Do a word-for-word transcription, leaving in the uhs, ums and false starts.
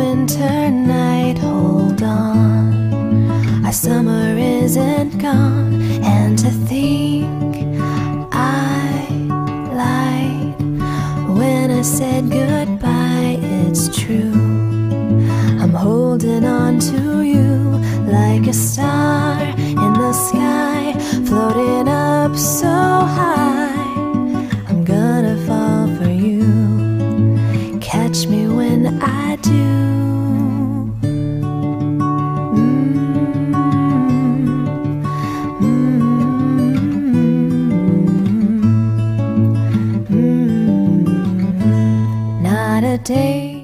winter night, hold on. Our summer isn't gone, and to think I lied when I said goodbye. It's true, I'm holding on to you like a star in the sky, floating up so high. I'm gonna fall for you, catch me when I do. Not a day